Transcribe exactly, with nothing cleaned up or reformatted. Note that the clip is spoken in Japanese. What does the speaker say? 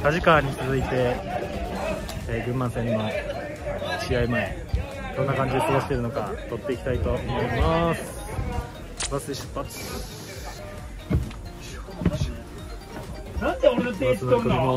梶川に続いて、えー、群馬戦の試合前どんな感じで過ごしているのか撮っていきたいと思います。バス出発。 なんで俺の手引っ取るの？